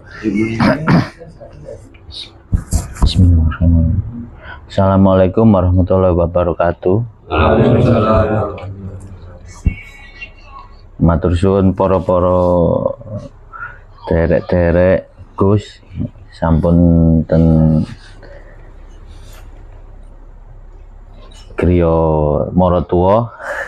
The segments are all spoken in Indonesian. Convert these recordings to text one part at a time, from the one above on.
Bismillahirrahmanirrahim. Assalamualaikum warahmatullahi wabarakatuh. Matur suwun para derek-derek Gus sampun ten kriya maratuwa.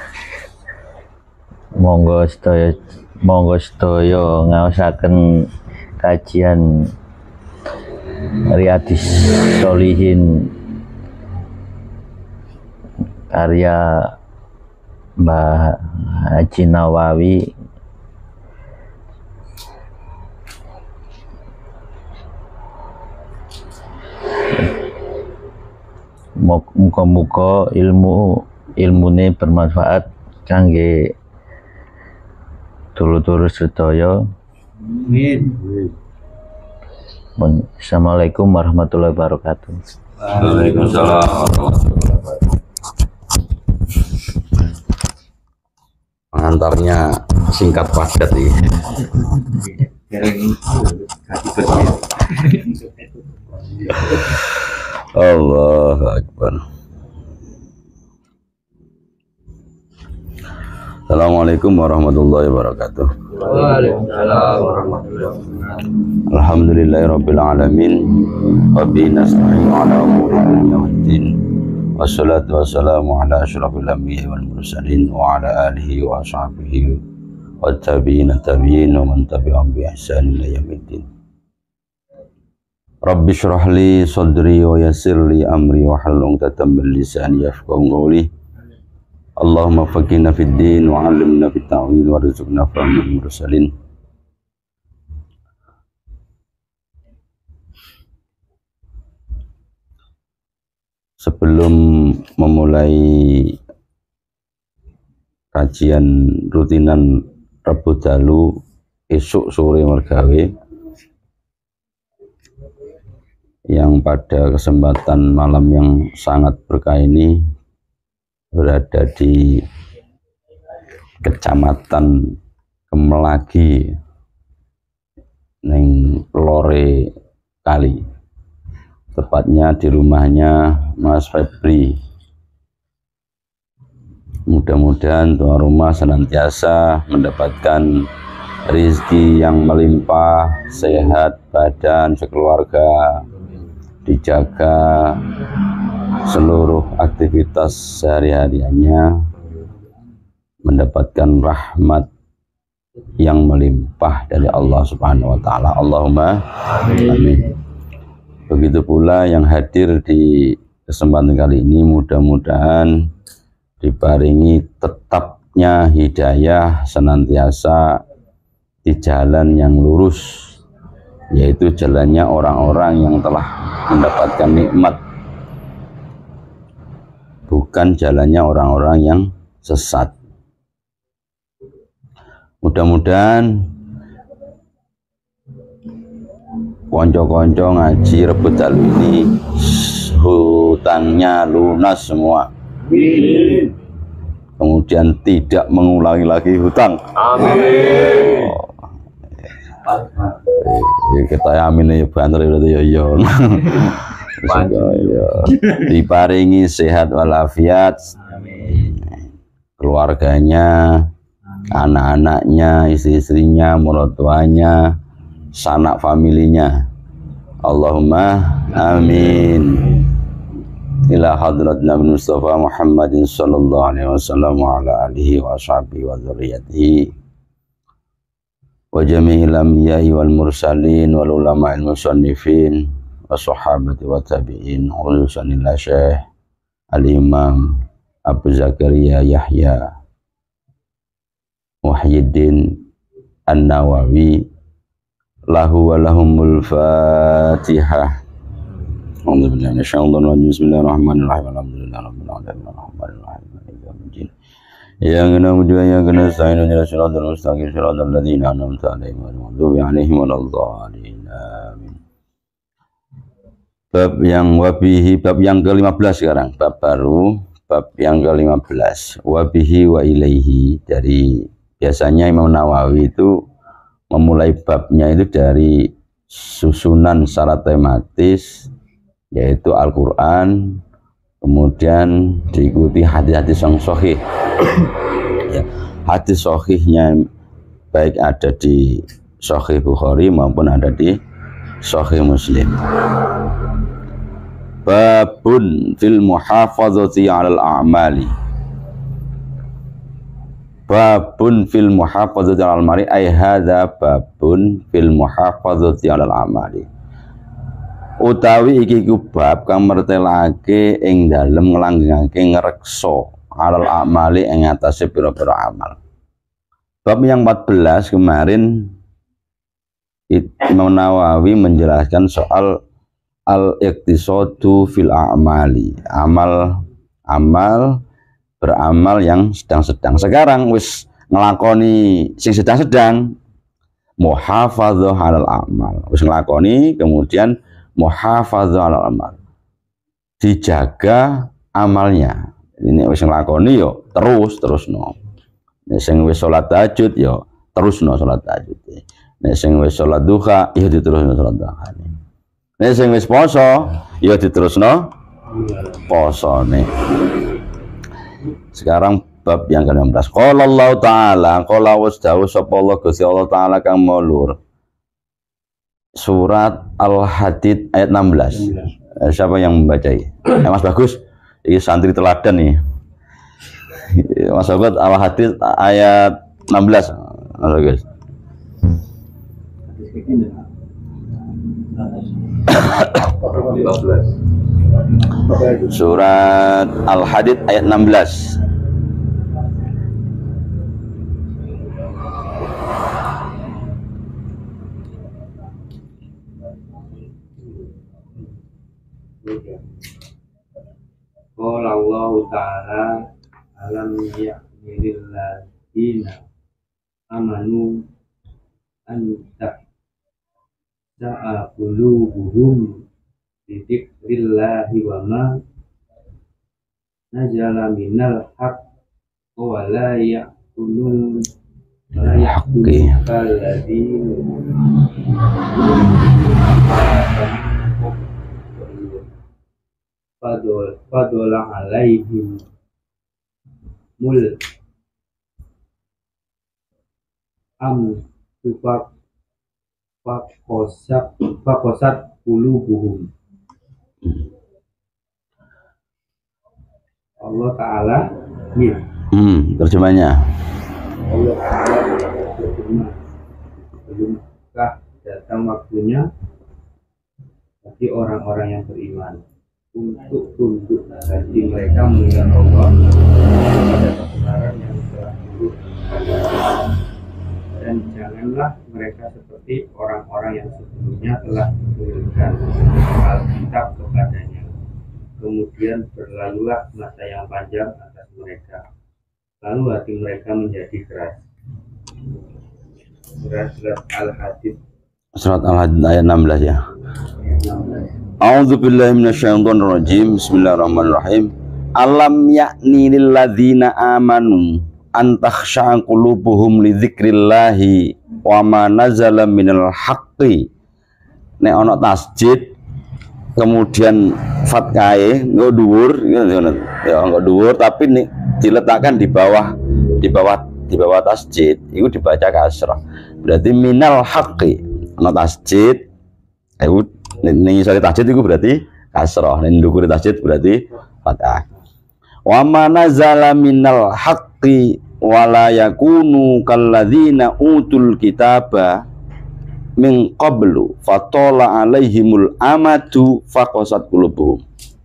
Monggo sedaya ngaosaken kajian Riyadhis Sholihin karya Mbah Haji Nawawi. Muga-muga ilmune bermanfaat kangge dulur-dulur sedaya. Amin. Assalamualaikum warahmatullahi wabarakatuh. Waalaikumsalam warahmatullahi wabarakatuh. Pengantarnya singkat padat nih. Allahu Akbar. Assalamualaikum warahmatullahi wabarakatuh. Waalaikumsalam warahmatullahi wabarakatuh. Alhamdulillahirabbil alamin. Wa bihi nasta'inu ala umuri dunya waddin. Wassalatu wassalamu ala asyrafil anbiya'i wal mursalin wa ala alihi wa ashabihi wa tabi'in wa man tabi'ahum bi ihsan ila yaumiddin. Rabbi shrah li sadri wa yassir li amri wa hlul 'uqdatam min lisani yafqahu qawli. Allahumma faqihna fid din wa 'allimna fit ta'wil warzuqna fahmal mursalin. Sebelum memulai kajian rutinan Rabu dalu esok sore mergawe yang pada kesempatan malam yang sangat berkah ini berada di Kecamatan Kemelagi ning Lore Kali, tepatnya di rumahnya Mas Febri. Mudah-mudahan tuan rumah senantiasa mendapatkan rezeki yang melimpah, sehat badan sekeluarga, dijaga seluruh aktivitas sehari-hariannya, mendapatkan rahmat yang melimpah dari Allah Subhanahu wa taala. Allahumma amin. Begitu pula yang hadir di kesempatan kali ini, mudah-mudahan diparingi tetapnya hidayah senantiasa di jalan yang lurus, yaitu jalannya orang-orang yang telah mendapatkan nikmat, bukan jalannya orang-orang yang sesat. Mudah-mudahan konco-konco ngaji rebut dalu ini hutangnya lunas semua. Amin. Kemudian tidak mengulangi lagi hutang. Amin. Kita amin ya banter itu ya. Diparingi sehat walafiat, keluarganya, anak-anaknya, istri-istrinya, mertuanya, sanak familinya. Allahumma amin. Ila hadrat Nabi Mustafa Muhammadin sallallahu alaihi wasallam wa ala alihi wa sahbihi wa dzurriyyatihi wa jami'il anbiya'i wal mursalin wal ulama'il musannifin wa sahabati wa tabi'in ulusan ila Syekh Al-Imam Abu Zakaria Yahya Muhyiddin An-Nawawi lahu wa lahumul Fatihah. Bismillahirrahmanirrahim. Alhamdulillahirabbil alamin. Arrahmanirrahim. Ya na'budu wa ya nasta'in ihdinas siratal mustaqim siratal ladzina an'amta 'alaihim ghairil maghdubi 'alaihim waladdallin. Amin. Bab yang ke-15 sekarang, bab baru, bab yang ke-15. Wabihi wa ilaihi. Dari biasanya Imam Nawawi itu memulai babnya itu dari susunan secara tematis, yaitu Al-Quran, kemudian diikuti hadis-hadis yang sahih. Ya, hadis sahihnya baik ada di Sahih Bukhari maupun ada di Sahih Muslim. Babun fil muhafazati 'alal a'mali. Babun fil muhafazati 'alal a'mali ay hadza babun fil muhafazati 'alal a'mali. Utawi iki ku bab kang mertelake ing dalem nglanggengake ngreksa 'alal a'mali ing atase pira-pira amal. Bab yang 14 kemarin Imam Nawawi menjelaskan soal al-iqtisadu fil a'mali, amal beramal yang sedang-sedang. Sekarang wis ngelakoni sing sedang-sedang, muhafadzah 'alal a'mal, wis ngelakoni, kemudian muhafadzah 'alal amal, dijaga amalnya. Ini wis ngelakoni yo terus no. Nek sing wis salat tahajud yo terusno salat tahajud. Nek sing wis salat duha yo diterusno salat duha. Nek sing wis poso ya diterusno posone. Sekarang bab yang ke-16. Qala Allah Ta'ala, qala wasdawu sapa Allah Gusti Allah Ta'ala kang maulur. Surat Al-Hadid ayat 16. Siapa yang membaca ini? Mas Bagus, ini santri teladan nih. Mas Bagus, Al-Hadid ayat 16. Mas Bagus. Surat Al-Hadid ayat 16. Qala Allah Ta'ala alam ya'nil ladzina amanu an ta'a qulubuhum bi dzikrillahi wa ma nazala minal haqq wa la ya'kulun kalladzina fadola alaihim mul tufak fakosat qulubuhum. Allah Ta'ala Terjemahnya Allah Ta'ala berfirman, belumkah datang waktunya bagi orang-orang yang beriman untuk tunduk hati mereka mengingat Allah pada kebenaran yang telah turun, dan janganlah mereka seperti orang-orang yang sebelumnya telah diturunkan Alkitab kepadanya, kemudian berlalulah masa yang panjang atas mereka, lalu hati mereka menjadi keras. Surat Al-Hadid ayat 16 ya. A'udzubillahi minasyaitonirrajim. Bismillahirrahmanirrahim. Alam ya'ni lil ladzina amanu an takhsha'a qulubuhum li dzikrillahi wa ma nazala minal haqqi. Nek ana tasjid kemudian fatkae nggo dhuwur ya nggo dhuwur tapi nek diletakkan di bawah tasjid itu dibaca kasrah. Berarti minal haqqi. Ana tasjid itu ning isore tasjid itu berarti kasrah, ning ndukure tasjid berarti fathah. Wa ma nazala minal haqqi wa la yakunu kalladzina utul kitaba min qablu fatola alaihimul amatu faqasat qulubuhum.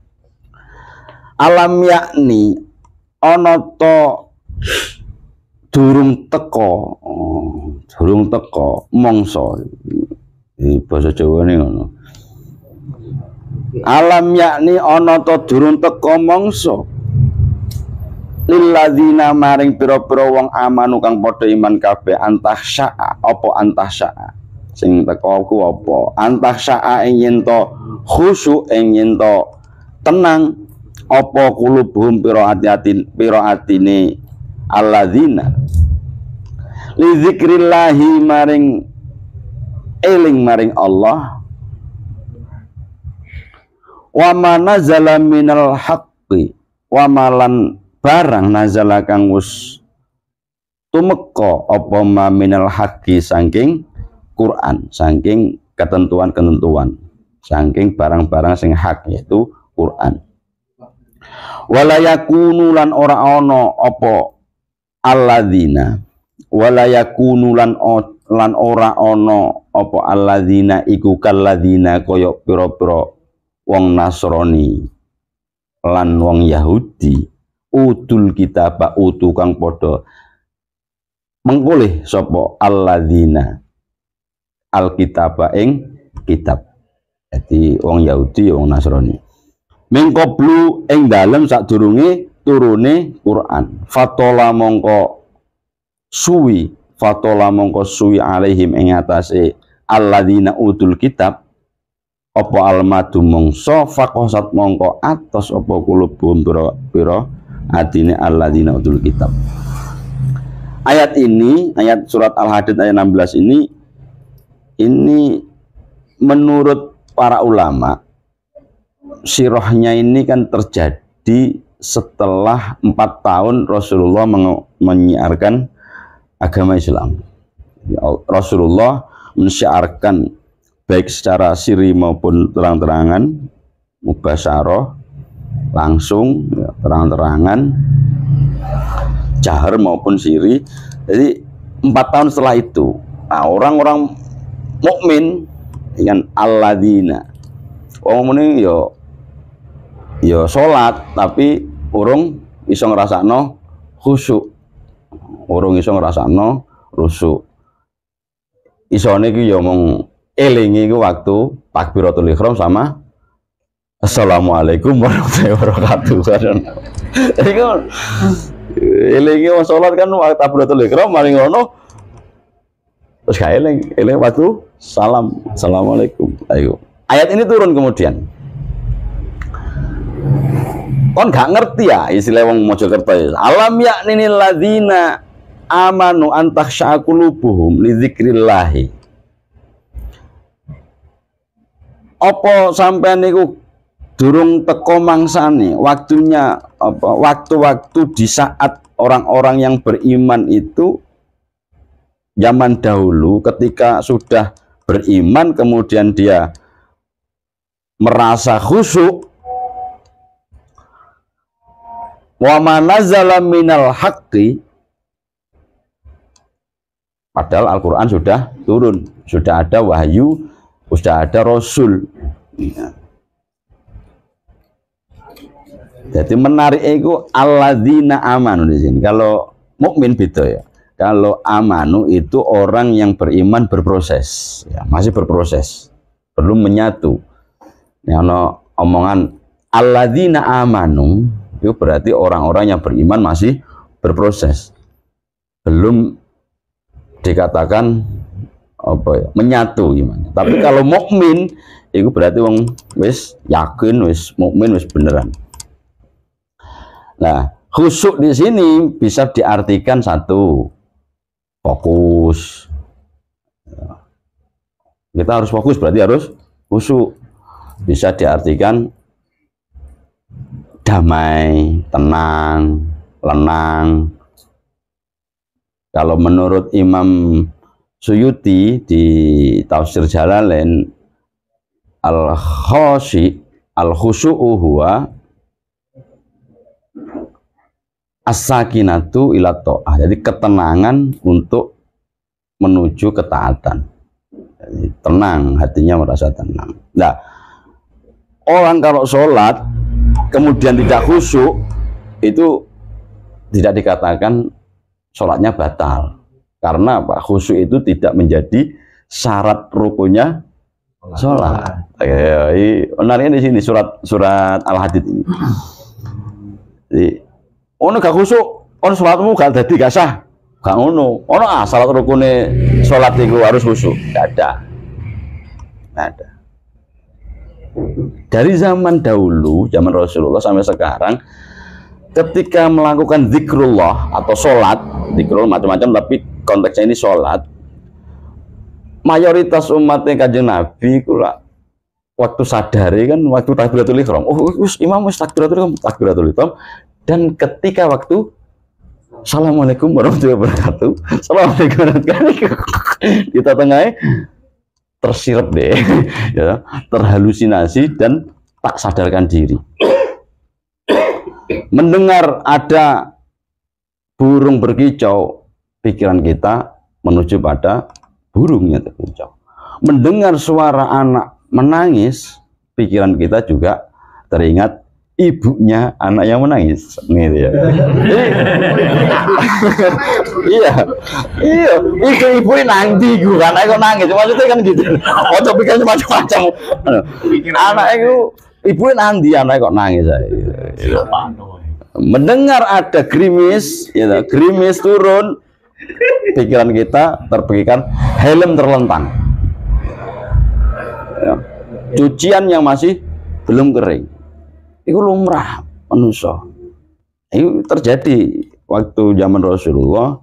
Alam yakni ana to durung teko mongso. Di bahasa Jawa ini ngono. Alam yakni ana to durung teko mongso lilladzina maring pira-pira wong amanu kang padha iman kabeh antahsya'a apa antahsya'a sing teko ku apa antahsya'a ing yen to khusyuk ing yen to tenang apa qulubuhum pira atine alladzina li dzikrillahi maring eling maring Allah. Wa ma nazala minal haqqi, wa malan barang nazala kang wis tumeka apa ma minal haqqi saking Quran, saking ketentuan-ketentuan, saking barang-barang sing hak yaitu Quran. Wala yakunu lan ora ana apa alladzina, wala yakunu lan ora ana apa alladzina iku kalladzina kaya pira-pira wong Nasrani lan wong Yahudi utul kitab utu kang padha mengkoleh sapa alladzina alkitab ing kitab. Jadi wong Yahudi wong Nasrani mengkoblu ing dalem sadurunge turune Quran. Fatola mongko suwi alaihim ing atase alladzina utul kitab apa almadu mongso faqosat mongko atos apa kulubum pira atine alladzina utul kitab. Ayat ini, ayat surat Al-Hadid ayat 16 ini menurut para ulama sirahnya ini kan terjadi setelah 4 tahun Rasulullah menyiarkan agama Islam. Rasulullah menyiarkan baik secara siri maupun terang-terangan, mubasyarah, langsung, terang-terangan, jahar maupun siri. Jadi 4 tahun setelah itu, nah, orang-orang mukmin dengan alladzina, wong mukmin yo salat tapi urung iso ngrasakno khusyuk, urung iso ngrasakno khusyuk. Isone iki yo mung elingi ku waktu takbiratul ihram sama assalamualaikum warahmatullahi wabarakatuh. Jadi kan elingi wong salat kan waktu takbiratul ihram mari ngono terus gak eling waktu salam assalamualaikum. Ayo ayat ini turun kemudian kon gak ngerti ya istilah wong Mojokerto ya. Alam yakninil ladzina amanu antakhsha qulubuhum li dzikrillah. Apa sampean niku durung teko mangsane waktunya apa waktu-waktu di saat orang-orang yang beriman itu zaman dahulu ketika sudah beriman kemudian dia merasa khusyuk. Wa manazala minal haqqi, padahal Al-Quran sudah turun, sudah ada wahyu, sudah ada Rasul. Ya. Jadi menarik itu alladzina amanu di sini. Kalau mukmin beda ya. Kalau amanu itu orang yang beriman berproses, ya, masih berproses, belum menyatu. Ya, no, omongan alladzina amanu itu berarti orang-orang yang beriman masih berproses, belum dikatakan apa ya, menyatu gimana. Tapi kalau mukmin itu berarti wong wis yakin, wis mukmin, wis beneran. Nah, khusyuk di sini bisa diartikan satu, fokus. Kita harus fokus berarti harus khusyuk. Bisa diartikan damai, tenang, lenang. Kalau menurut Imam Suyuti di Tafsir Jalalain, al-khusyu'u huwa as-sakinatu ila ta'ah. Jadi ketenangan untuk menuju ketaatan. Jadi, tenang, hatinya merasa tenang. Nah, orang kalau sholat kemudian tidak khusyuk itu tidak dikatakan sholatnya batal. Karena apa? Khusyuk itu tidak menjadi syarat rukunnya sholat. Menariknya di sini surat Al-Hadid ini. Jadi, ono gak khusyuk, ono sholatmu gak jadi gak sah, gak ono. Ono syarat rukunnya sholat itu harus khusyuk, gak ada. Gak ada. Dari zaman dahulu, zaman Rasulullah sampai sekarang, ketika melakukan zikrullah atau sholat, zikrullah macam-macam, tapi konteksnya ini sholat, mayoritas umatnya Kanjeng Nabi kula waktu sadari kan waktu takbiratul ihram. Oh, imam wis takbiratul ihram dan ketika waktu Assalamualaikum warahmatullahi wabarakatuh. Assalamualaikum warahmatullahi wabarakatuh. Kita tengahnya tersirap deh, ya, terhalusinasi dan tak sadarkan diri. Mendengar ada burung berkicau, pikiran kita menuju pada burungnya terkicau. Mendengar suara anak menangis, pikiran kita juga teringat ibunya anak yang menangis, gitu ya. Iya, ibu nanti gue, anak kok nangis, maksudnya kan gitu. Oh, tapi kan macam-macam. Anak itu, ibu nanti anak kok nangis. Mendengar ada gerimis, ya, gerimis turun, pikiran kita terpikirkan helm terlentang. Ya. Cucian yang masih belum kering. Itu lumrah manusia. Itu terjadi waktu zaman Rasulullah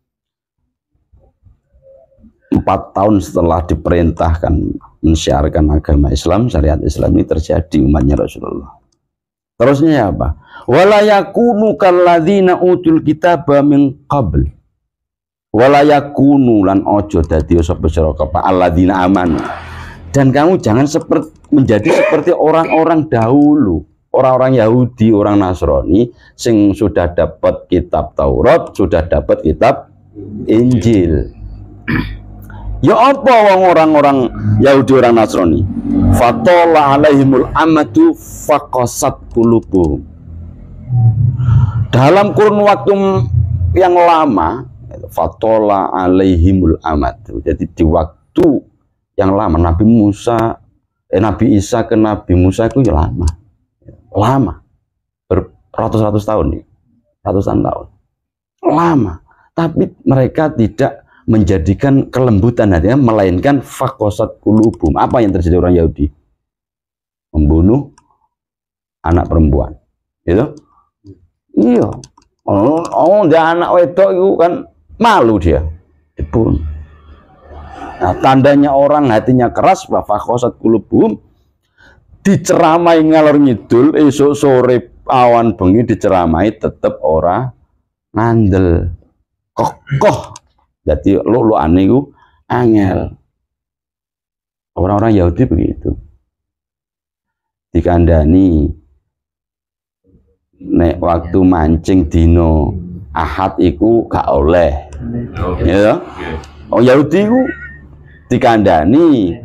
4 tahun setelah diperintahkan mensiarkan agama Islam, syariat Islam ini terjadi umatnya Rasulullah. Terusnya apa? Wala yakunu kalladzina utul kitaba min qabl. Wala yakunu lan ojo dadi sapa sira kepa alladzina amanu. Dan kamu jangan menjadi seperti orang-orang dahulu, orang-orang Yahudi, orang Nasrani, sing sudah dapat kitab Taurat, sudah dapat kitab Injil. Ya apa orang-orang Yahudi, orang Nasrani? Fatola alaihimul amatu faqasat qulubuhum. Dalam kurun waktu yang lama, fatola alaihimul amatu. Jadi di waktu yang lama, Nabi Isa ke Nabi Musa itu ya lama, beratus-ratus tahun nih, ratusan tahun, lama. Tapi mereka tidak menjadikan kelembutan hatinya, melainkan fakosat kulubum. Apa yang terjadi orang Yahudi? Membunuh anak perempuan, gitu? Iya. Dia anak wedok itu kan malu dia, dibunuh. Nah, tandanya orang hatinya keras, fakosat kulubum, diceramai ngalor ngidul, esok sore awan bengi diceramai tetep ora ngandel, kokoh. Jadi lu aneh ku angel. Orang-orang Yahudi begitu. Dikandani nek waktu mancing dino Ahad iku gak oleh. Ya. Oh Yahudi ku dikandani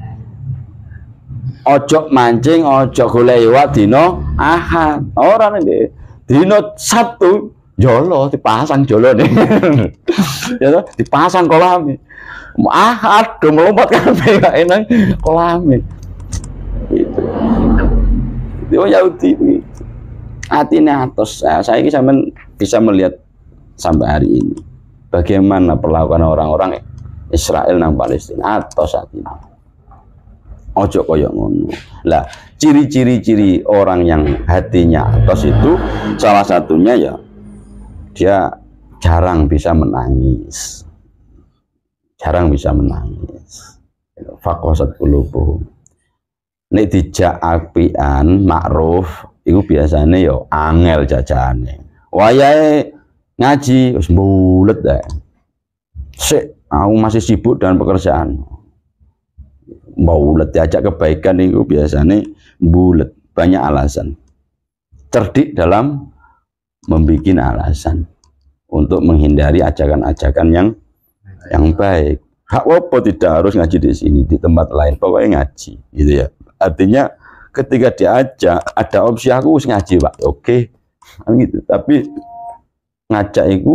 ojo mancing, ojo golek iwak dino Ahad. Ora nek dino Sabtu jolo dipasang jolo nih. Ya dipasang kolam. Ahad do melompat kabeh gak enak kolam. Gitu. Dia Yahudi begitu. Hatinya atos. Nah, saya ini sampai bisa melihat sampai hari ini bagaimana perlakuan orang-orang Israel nang Palestina atos hatinya. Ojo koyo ngono. Lah, ciri-ciri orang yang hatinya atos itu salah satunya ya dia jarang bisa menangis. Jarang bisa menangis. Fakosat qulubuhum. Nek dijak apian makruf iku biasane yo angel jajane. Wayahe ngaji wis mbulet ae. Sik, aku masih sibuk dengan pekerjaan. Mbulet diajak kebaikan itu biasanya mbulet, banyak alasan. Cerdik dalam membuat alasan untuk menghindari ajakan-ajakan yang baik. Hak apa tidak harus ngaji di sini, di tempat lain, pokoknya ngaji, gitu ya. Artinya ketika diajak ada opsi aku harus ngaji, Pak. Oke, gitu. Tapi ngajak itu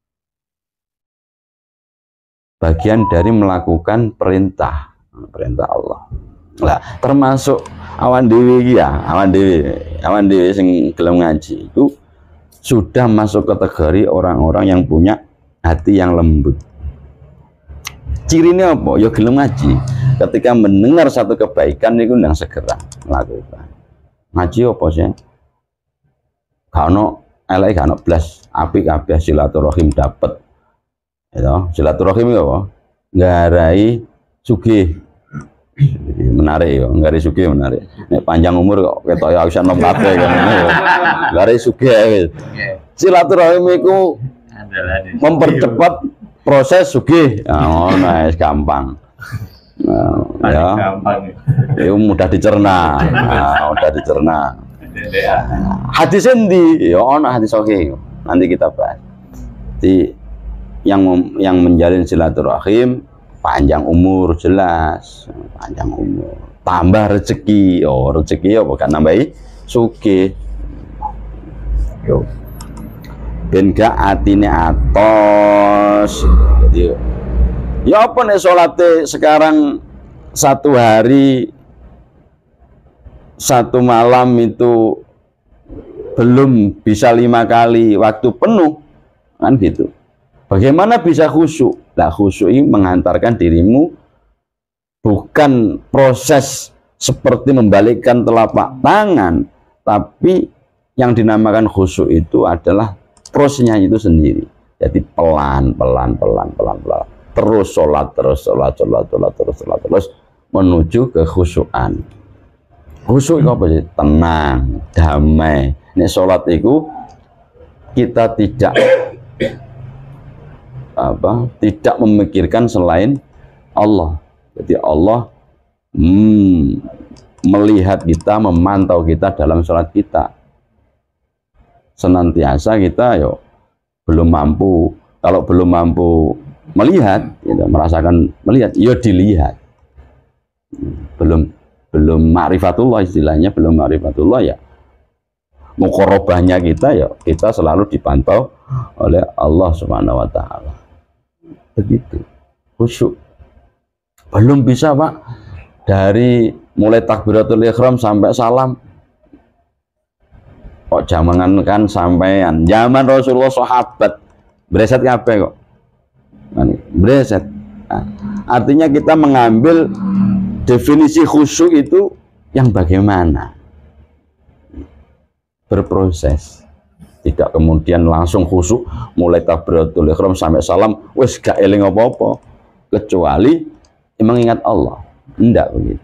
bagian dari melakukan perintah Allah. Lah, termasuk awan dewi ya, awan dewi sing gelem ngaji itu sudah masuk kategori orang-orang yang punya hati yang lembut. Cirinya apa? Ya gelem ngaji. Ketika mendengar satu kebaikan itu ndang segera melakukan. Ngaji apa sih? Kano elek kano blas, apik kabeh silaturahim dapat. Ya, silaturahim apa? Ngarai sugih. Menarik ya, gare sugih menarik. Nek panjang umur kok ketok ya bisa nom kabeh kan. Gare sugih wis. Silaturahim iku mempercepat proses sugih. Nah, ngono wis gampang. Nah, ya. Gampang. Itu mudah dicerna. Nah, mudah dicerna. Hadis endi? Ya ono hadis sahih. Nanti kita bahas. Di yang menjalin silaturahim panjang umur jelas, panjang umur, tambah rezeki. Oh, rezeki apa kan nambahi sugih. Yo. Ben gak atine atos. Jadi ya apa nek salate sekarang satu hari satu malam itu belum bisa 5 kali waktu penuh kan gitu. Bagaimana bisa khusyuk? Nah, khusyuk ini mengantarkan dirimu bukan proses seperti membalikkan telapak tangan, tapi yang dinamakan khusyuk itu adalah prosesnya itu sendiri. Jadi pelan terus sholat terus menuju ke khusyukan. Khusyuk itu apa sih? Tenang, damai. Ini sholat itu kita tidak memikirkan selain Allah. Jadi Allah melihat kita, memantau kita dalam sholat kita. Senantiasa kita belum mampu. Kalau belum mampu melihat, merasakan melihat, dilihat. Belum ma'rifatullah istilahnya, belum ma'rifatullah ya. Muqarrabahnya kita selalu dipantau oleh Allah Subhanahu wa taala. Begitu. Khusyuk. Belum bisa, Pak. Dari mulai takbiratul ihram sampai salam. Kok jangan kan sampean. Zaman Rasulullah sahabat breset kabeh kok. Breset. Nah, artinya kita mengambil definisi khusyuk itu yang bagaimana? Berproses. Tidak kemudian langsung khusyuk mulai takbiratul ihram sampai salam wis gak eling apa-apa kecuali mengingat Allah. Enggak begitu.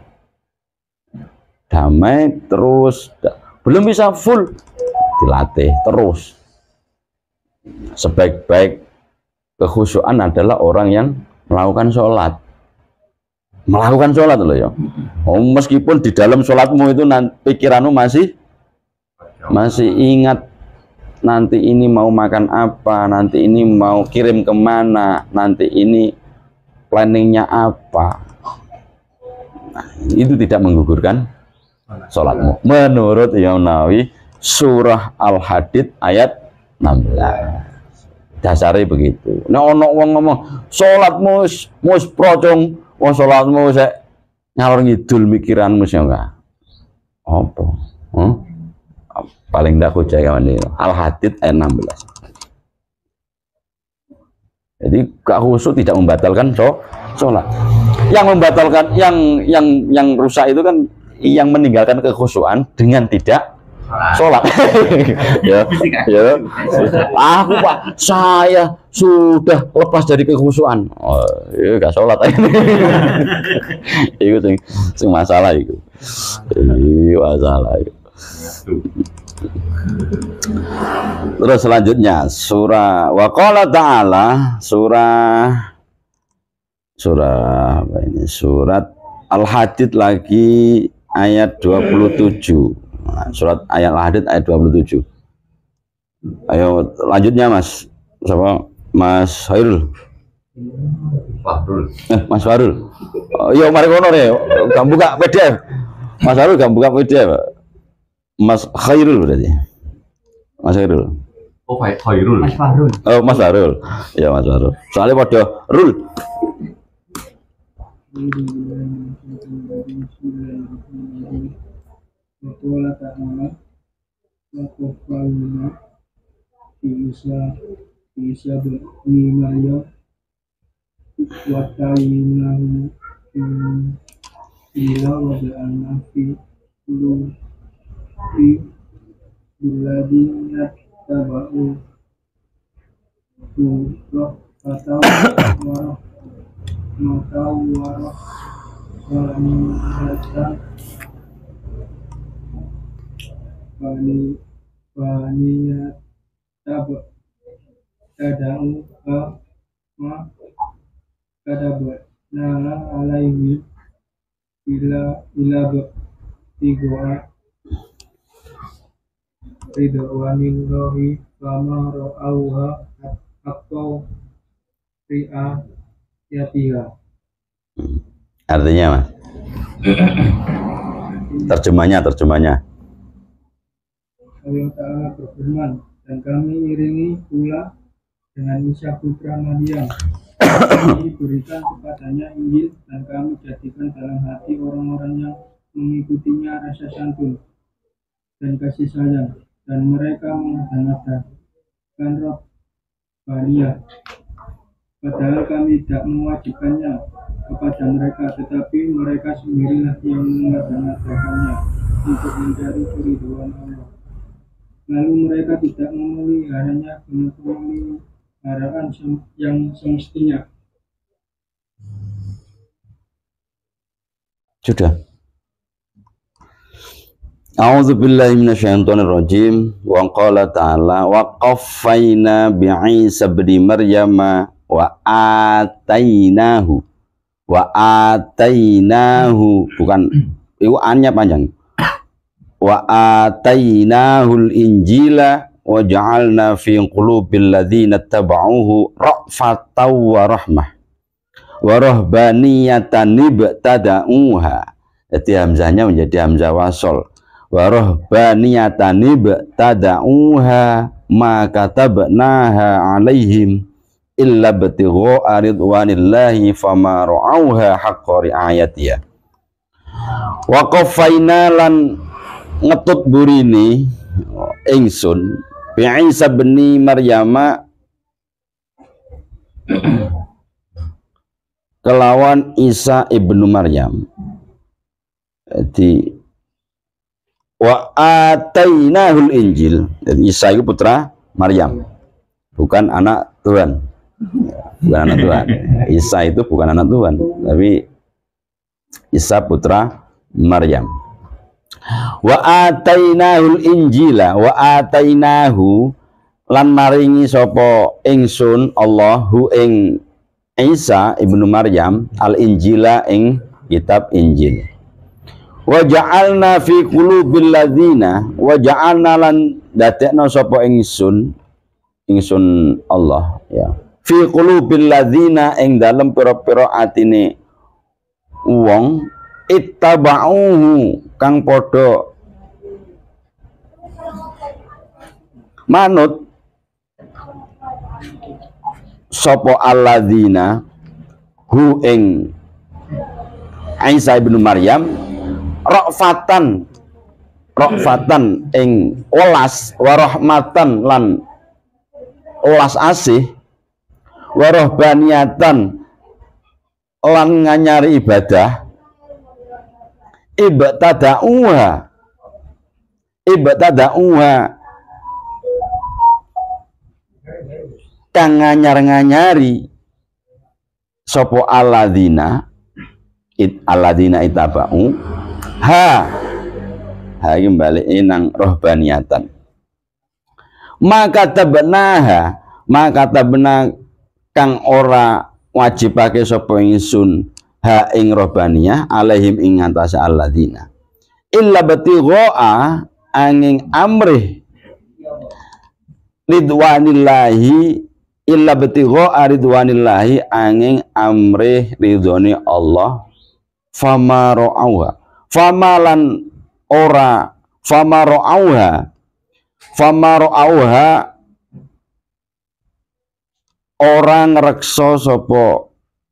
Damai terus, belum bisa full, dilatih terus. Sebaik-baik kekhusyuan adalah orang yang melakukan sholat. Melakukan sholat loh ya. Oh, meskipun di dalam sholatmu itu pikiranmu masih ingat nanti ini mau makan apa, nanti ini mau kirim kemana, nanti ini planningnya apa. Nah, itu tidak menggugurkan sholatmu. Menurut Imam Nawawi, surah Al-Hadid ayat 16. Dasarnya begitu. Nah, ono wong ngomong, sholatmu mus procong, wong sholatmu sek ngalor ngidul mikiranmu sih enggak. Apa? Paling tidak hujah kawan ini Al-Hadid ayat 16. Jadi khusyuk tidak membatalkan sholat. Yang membatalkan yang rusak itu kan yang meninggalkan kekhusyuan dengan tidak sholat. Ya. Aku Pak, saya sudah lepas dari kekhusyuan. Oh, ya gak sholat. Itu sing masalah itu. Masalah itu. Terus selanjutnya surah wa qala ta'ala surah apa ini, surat Al-Hadid lagi ayat 27. Nah, surat ayat Al-Hadid ayat 27. Ayo lanjutnya Mas. Siapa? Mas Hairul. Mas Farul. Oh, iya mari ngono ya. Gak buka PDF. Mas Farul gak buka PDF. Mas Khairul berarti. Mas Khairul. Oh, Khairul. Mas Fahrul. Oh, Mas Farul. Ya, Mas Farul. Soalnya pada Rul. bisa bernilai watainahu ila wada'ana fi biladina taba'u surah atau warahmatan waniyatan waniyat tada'u ma kadabna alaihi ila tigoa ridwanillahi fama ra'auha atau ri'ayatiha. Artinya Mas? Terjemahnya. Allah Ta'ala berfirman, dan kami iringi pula dengan Isa putra Maryam. Kami berikan kepadanya Injil dan kami jadikan dalam hati orang-orang yang mengikutinya rasa santun dan kasih sayang, dan mereka mengadakan Rabbaniyah. Padahal kami tidak mewajibkannya kepada mereka, tetapi mereka sendirilah yang mengadakannya untuk mencari keridhaan Allah. Lalu mereka tidak memeliharanya dengan pemeliharaan yang semestinya. Sudah. A'udzu billahi minasyaitonir rajim. Wa qala ta'ala wa qaffayna bi Isa ibn Maryam wa atainahu bukan itu annya panjang. Wa atainahul injila wa ja'alna fi qulubil ladzina tabauhu ra'fatan wa rahmah wa rahbaniyatan ibtada'uha. Jadi hamzahnya menjadi hamzah wasol. Wa rahbaniyatan ibtada'uha ma katabnaha 'alaihim illa batigha'a ridwanillahi fama ra'auha haqqa ri'ayatiha. Wa qaffayna lan ngetut burini ingsun bi Isa bin Maryam kelawan Isa ibnu Maryam. Jadi wa atainahul injil. Jadi Isa itu putra Maryam, bukan anak Tuhan. Bukan anak Tuhan. Isa itu bukan anak Tuhan, tapi Isa putra Maryam. Wa atainahul injila wa atainahu lan maringi sapa ingsun Allahu ing Isa ibnu Maryam al injila ing kitab Injil. Wa ja'alna fi qulubil ladzina wa ja'alna lan dadekna sapa ingsun Allah ya fi qulubil ladzina ing dalem pira-pira atine wong ittaba'uhu kang padha manut sapa alladzina hu ing Isa ibnu Maryam ra'fatan ing welas wa rahmatan lan welas asih wa rahbaniyatan lan nganyari ibadah ibtada'uha kang nganyar-nganyari sapa alladzina itaba'u ha iki balik nang rohbaniyatan maka tabna kang ora wajibake sapa ingsun ha ing rohbaniyah alaihim ing atase alladzina illa batigha'a angin amrih ridwanillahi illa batigha'a ridwanillahi angin amrih ridhoni Allah fama ra'auha famalan ora fama ra'auha orang reksa sapa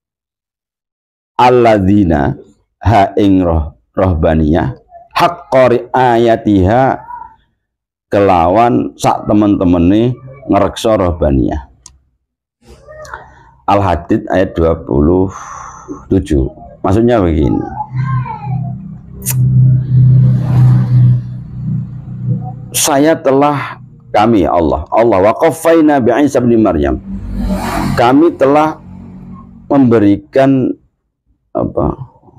alladzina ha ing rohbaniyah haqqari ayatiha kelawan sak temen-temene ngreksa rohbaniyah. Al-Hadid ayat 27. Maksudnya begini, kami Allah wa qaffayna bi Isa bin Maryam, kami telah memberikan apa?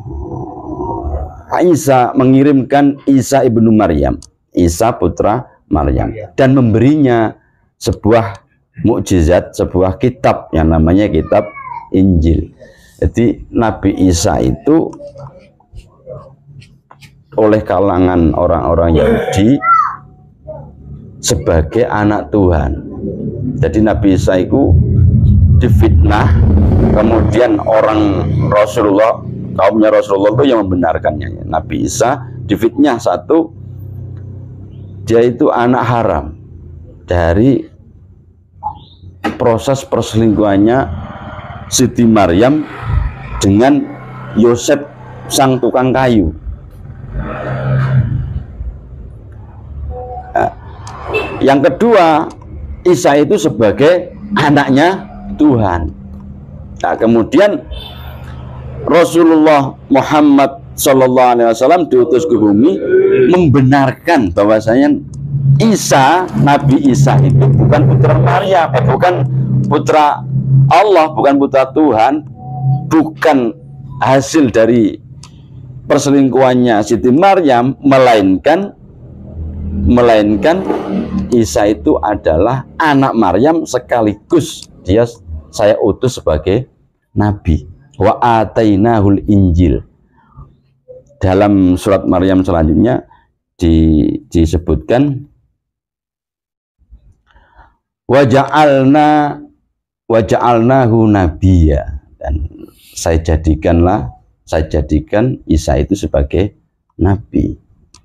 Isa mengirimkan Isa ibnu Maryam, Isa putra Maryam, dan memberinya sebuah mukjizat, sebuah kitab yang namanya kitab Injil. Jadi Nabi Isa itu oleh kalangan orang-orang Yahudi sebagai anak Tuhan. Jadi Nabi Isa itu difitnah, kemudian orang Rasulullah, kaumnya Rasulullah itu yang membenarkannya. Nabi Isa difitnah, satu, dia itu anak haram dari proses perselingkuhannya Siti Maryam dengan Yosef sang tukang kayu. Yang kedua, Isa itu sebagai anaknya Tuhan. Nah, kemudian Rasulullah Muhammad SAW diutus ke bumi membenarkan bahwasanya Isa, Nabi Isa itu bukan putra Maryam, bukan putra Allah, bukan putra Tuhan, bukan hasil dari perselingkuhannya Siti Maryam, melainkan Isa itu adalah anak Maryam sekaligus saya utus sebagai nabi. Wa atainahul Injil. Dalam surat Maryam selanjutnya disebutkan waja'alnahu nabiyya, dan saya jadikan Isa itu sebagai nabi.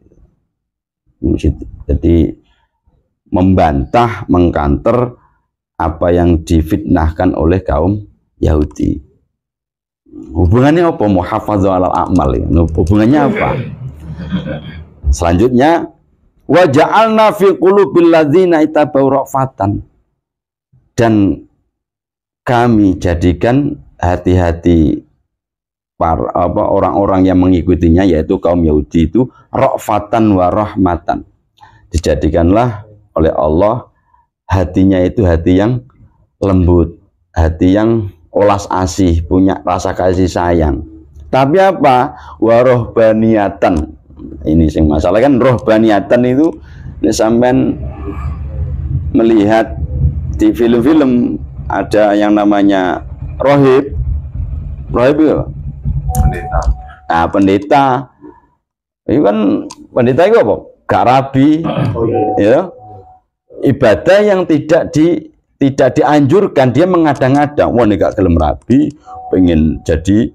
Jadi membantah, mengkanter apa yang difitnahkan oleh kaum Yahudi. Hubungannya apa? Muhafadzah alal a'mal. Hubungannya apa? Selanjutnya, wa ja'alna fi qulubil ladzina ittaba'u ra'fatan, dan kami jadikan hati-hati para orang-orang yang mengikutinya, yaitu kaum Yahudi itu ra'fatan wa rahmatan. Dijadikanlah oleh Allah hatinya itu hati yang lembut, hati yang olas asih, punya rasa kasih sayang. Tapi apa? Warohbaniatan. Ini sing masalah kan, rohbaniatan itu sampean melihat di film-film ada yang namanya rohib itu pendeta. Nah, pendeta itu kan, pendeta itu apa? Gak rabi, ya. Ibadah yang tidak dianjurkan, dia mengada-ngada. Wah, ini gak gelem rabi, pengen jadi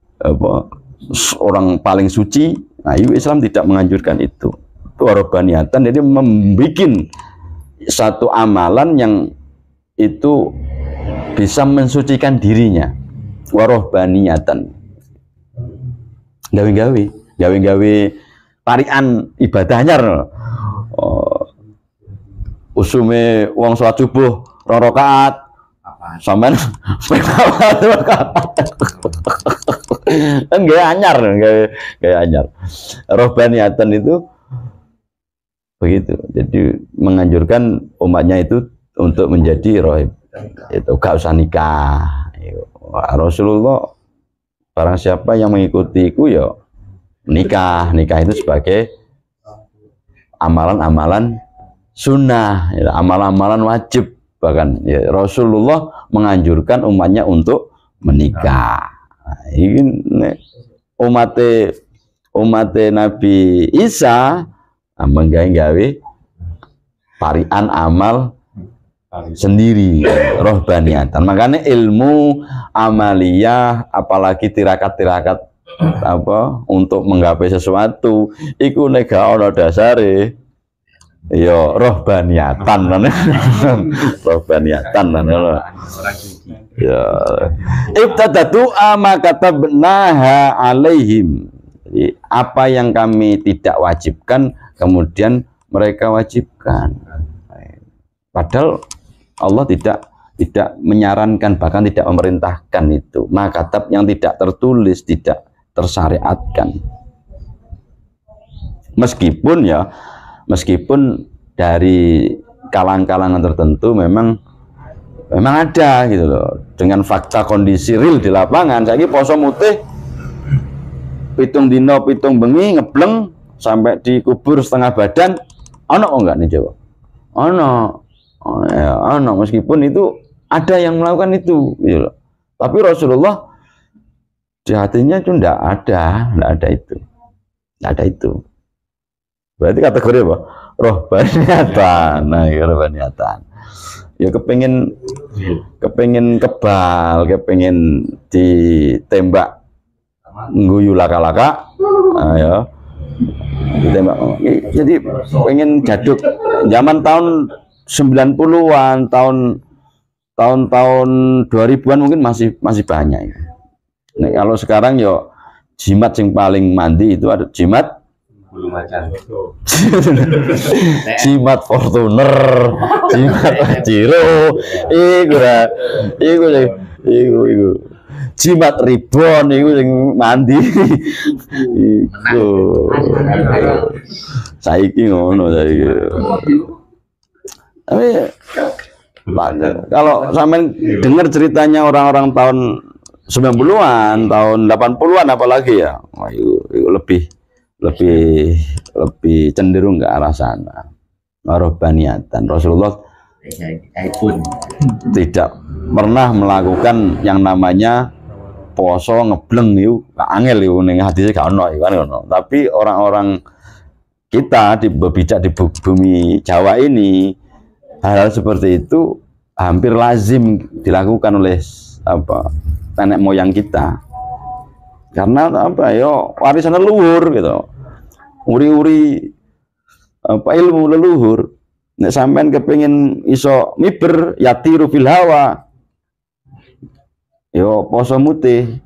orang paling suci. Nah, Islam tidak menganjurkan itu. Itu warobaniatan, jadi membuat satu amalan yang itu bisa mensucikan dirinya. Warohbaniatan. Gawe tarian ibadahnya. Usume wong sholat subuh 2 rakaat, sampean enggak anyar. Rohbaniatan itu begitu. Jadi menganjurkan umatnya itu untuk menjadi rohib. Itu gak usah nikah. Rasulullah, barang siapa yang mengikutiku ya nikah itu sebagai amalan-amalan sunnah, ya, amalan-amalan wajib. Bahkan ya, Rasulullah menganjurkan umatnya untuk menikah. Nah, ini umat Nabi Isa menggawe tarian amal sendiri, rohbaniatan. Makanya ilmu amaliyah, apalagi tirakat-tirakat untuk menggapai sesuatu, iku nek gak ana dasare ya rohbaniatan. Rohbaniatan ya ibtadatu ma katabnaha alaihim. Jadi, apa yang kami tidak wajibkan kemudian mereka wajibkan. Padahal Allah tidak menyarankan, bahkan tidak memerintahkan itu. Makatab yang tidak tertulis, tidak tersyariatkan. Meskipun dari kalangan-kalangan tertentu memang Memang ada gitu loh. Dengan fakta kondisi real di lapangan, saiki poso mutih pitung dino pitung bengi ngebleng sampai dikubur setengah badan, ono enggak nih Jawa? Ono. Oh, ya, ono, meskipun itu ada yang melakukan itu gitu loh. Tapi Rasulullah di hatinya itu enggak ada itu. Enggak ada itu. Berarti kategori apa? Rohbaniyatan. Nah, ya rohbaniyatan. Ya kepengen kebal, kepengen ditembak ngguyu laka-laka. Nah, ya. Ditembak. Jadi pengen jaduk zaman tahun 90-an, tahun 2000-an mungkin masih banyak. Nah, kalau sekarang yo jimat yang paling mandi itu ada jimat bulu macan. jimat Fortuner, jimat Pajero, iku jimat Ribon iku sing mandi. Iku. Saiki ngono saiki. Tapi kalau sampean dengar ceritanya orang-orang tahun 90-an, tahun 80-an apalagi ya, wah, itu lebih cenderung ke arah sana. Rohbaniyatan. Rasulullah tidak pernah melakukan yang namanya poso ngebleng itu angel itu ning hadise gak ono kan ono. Tapi orang-orang kita berbicara di bumi Jawa ini hal-hal seperti itu hampir lazim dilakukan oleh nenek moyang kita. Karena warisan leluhur gitu. Uri-uri ilmu leluhur. Nek sampean kepengin iso miber yatiru fil hawa. Poso mutih.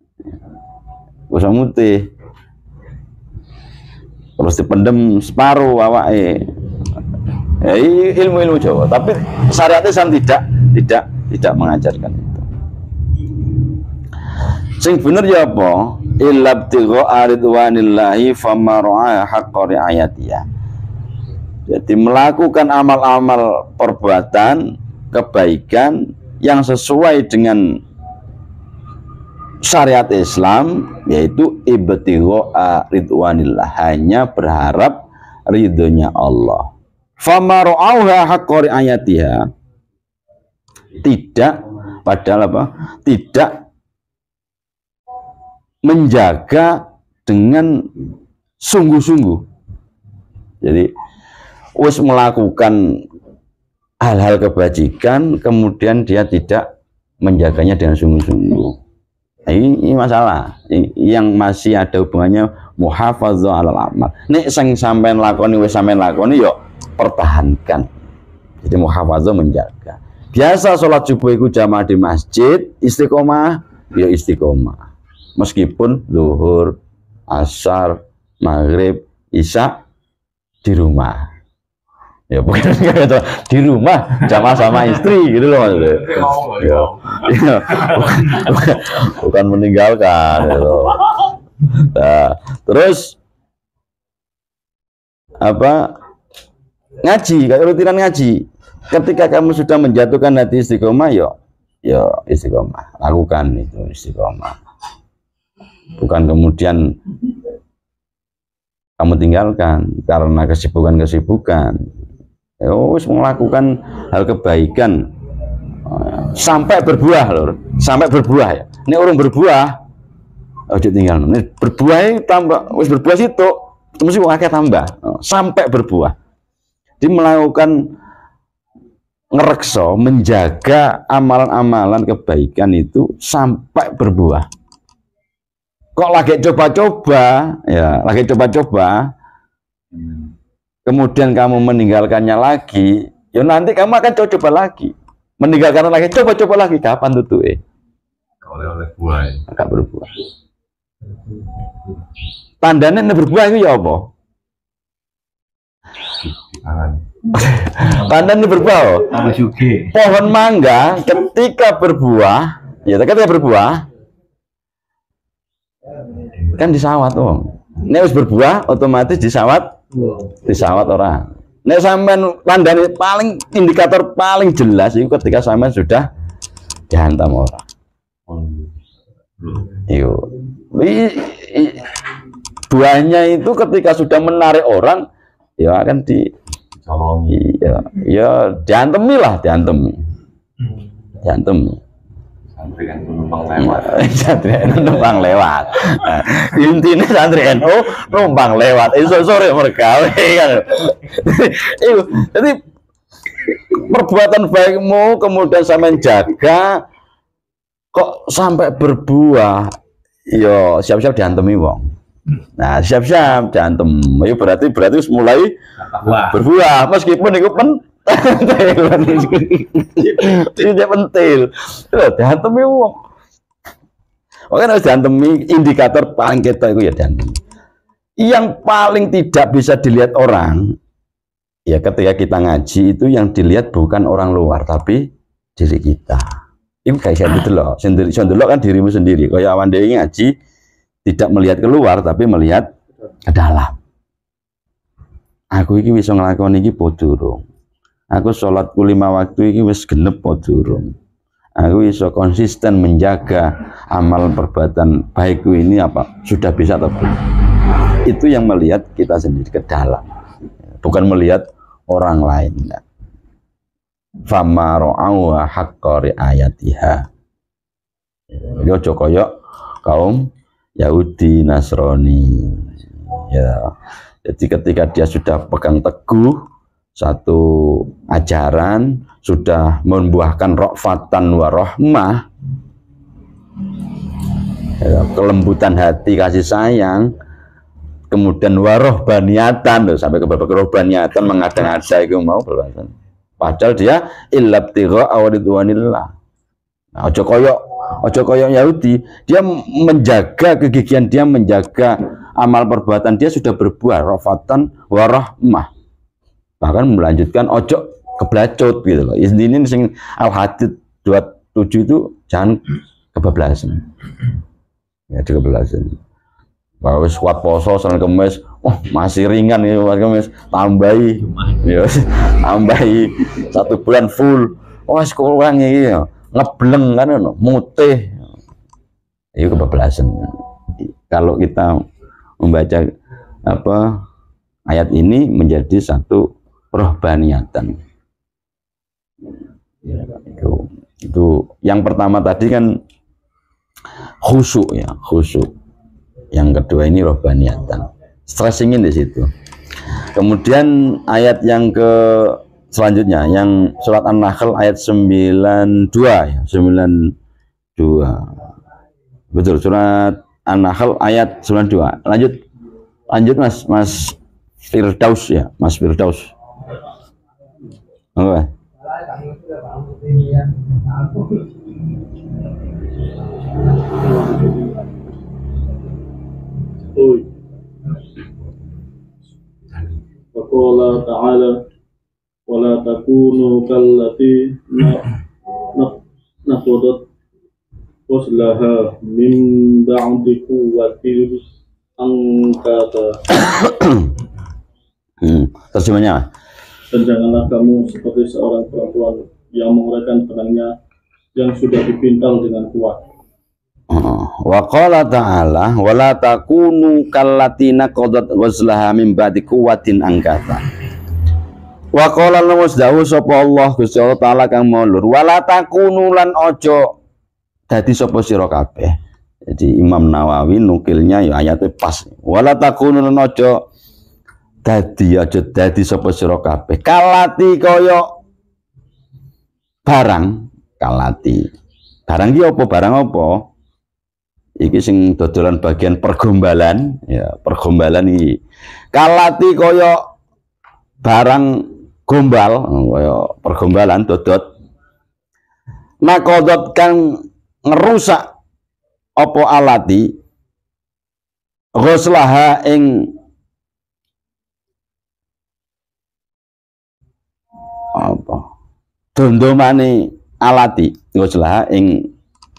Terus dipendem separuh awake. Ilmu-ilmu Jawa, tapi syariat Islam tidak mengajarkan itu. Sing bener ya apa? Illa ibtigha'a ridwanillahi famara'a haqqa ri'ayatiyah. Jadi melakukan amal-amal perbuatan kebaikan yang sesuai dengan syariat Islam, yaitu ibtigha'a ridwanillah, hanya berharap ridhonya Allah. Famara'auha haqqa ri'ayatiha, tidak padahal tidak menjaga dengan sungguh-sungguh. Jadi wis melakukan hal-hal kebajikan kemudian dia tidak menjaganya dengan sungguh-sungguh. Ini masalah yang masih ada hubungannya muhafadzah alal amal. Nek sing sampean lakoni wis sampean lakoni yo pertahankan. Jadi muhafadzah menjaga. Biasa sholat subuh itu jamaah di masjid, istiqomah, ya istiqomah. Meskipun zuhur, asar, maghrib, isya di rumah. Ya bukan di rumah jamaah sama istri gitu loh maksudnya. Ya, bukan meninggalkan gitu. Nah, terus ngaji, kayak rutinan ngaji. Ketika kamu sudah menjatuhkan hati istiqomah, yo istiqomah, lakukan itu istiqomah. Bukan kemudian kamu tinggalkan karena kesibukan. Harus melakukan hal kebaikan sampai berbuah lor, sampai berbuah ya. Ini orang berbuah, ojo tinggal. Ini berbuah tambah, wis berbuah situ, mesti akeh tambah sampai berbuah. Dia melakukan ngerekso, menjaga amalan-amalan kebaikan itu sampai berbuah. Kok lagi coba-coba, ya lagi coba-coba, kemudian kamu meninggalkannya lagi, ya nanti kamu akan coba lagi, meninggalkan lagi, coba-coba lagi, kapan tuh oleh buah, akan berbuah. Tandanya berbuah itu ya apa? Tandanya berbuah. Pohon mangga ketika berbuah, ya ketika berbuah kan disawat Ini harus berbuah otomatis disawat orang. Nek sampean tandane paling indikator paling jelas itu ketika sampean sudah dihantam orang. Iyo. Buahnya itu ketika sudah menarik orang, ya akan ya diantemi lah, diantemi. Santri kan numpang lewat. Santri numpang lewat. Intinya santri NU numpang lewat. Sore mereka kan. Jadi perbuatan baikmu kemudian sampai jaga kok sampai berbuah, yo siap-siap diantemi wong. Nah, siap-siap diantem. Yo berarti mulai berbuah meskipun itu tidak pentil. Diantemi wong. Oke, harus diantemi. Indikator paling kita itu ya diantemi. Yang paling tidak bisa dilihat orang, ya ketika kita ngaji itu yang dilihat bukan orang luar tapi diri kita. Itu kayak gitu loh. Sendiri kan dirimu sendiri. Kayak awan dewi ngaji tidak melihat keluar tapi melihat ke dalam. Aku iki bisa ngelakoni iki po durung. Aku sholat 5 waktu ini wis genep po durung. Aku bisa konsisten menjaga amal perbuatan baikku ini apa sudah bisa atau belum. Itu yang melihat kita sendiri ke dalam, bukan melihat orang lain. Fama ra'au haqqa ri'ayatiha. Yo koyok kaum Yahudi Nasrani. Ya. Jadi ketika dia sudah pegang teguh satu ajaran, sudah membuahkan rofatan wa rahmah, ya, kelembutan hati, kasih sayang, kemudian warohbaniatan, sampai ke rohbaniatan mengada-ngada itu mau berlasan. Padahal dia illabtigha awadidwanillah. Nah, ojo koyok Yahudi, dia menjaga kegigihan, dia menjaga amal perbuatan, dia sudah berbuah rofatan wa rahmah. Bahkan melanjutkan ojo keblacut gitu loh. Ini sing Al-Hadid 27 itu jangan kebablasan. Ya kebablasan. Bahwa kuat poso Senin Kemis, masih ringan ya Mas Kemis, tambahi ya, tambahi 1 bulan full. Kurang ya, ngebleng kan mutih. Itu kebablasan. Kalau kita membaca ayat ini menjadi satu rohbaniatan. Itu yang pertama tadi kan khusyuk ya, khusyuk. Yang kedua ini rohbaniatan. Stressingin di situ. Kemudian ayat yang ke selanjutnya yang surat An-Nahl ayat 92 ya, 92. Betul, surat An-Nahl ayat 92. Lanjut Mas Firdaus ya, Mas Firdaus. Apa? Waqala ta'ala wa la takunu kallati naqadat waslaha min ba'di quwwatin angkata. Terjemahnya. Dan janganlah kamu seperti seorang perempuan yang menguraikan benangnya yang sudah dipintal dengan kuat. Wa qala ta'ala wa la takunu kallati naqadat waslaha min ba'di quwwatin angkata. Wa qala lamusdahu sapa Allah Gusti Allah taala kang mulur wa la takunu lan ojo dadi sapa sira kabeh. Jadi Imam Nawawi nukilnya ya ayatnya pas. Wa la takunu lan ojo dadi sapa sira kabeh kalati kaya barang kalati. Barang iki apa? Barang apa? Iki sing dodolan bagian pergombalan ya, pergombalan iki. Kalati kaya barang gombal kaya pergombalan dodot. Nakodot kang ngerusak apa alati ghuslaha ing apa dondomane alati ghuslaha ing